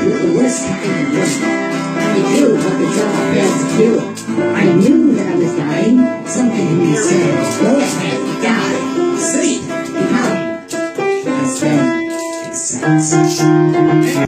you're the worst kind of woman. You do what the job failed to do. I knew that I was dying. Something in me said, go ahead, die, sleep, become. I said, accept.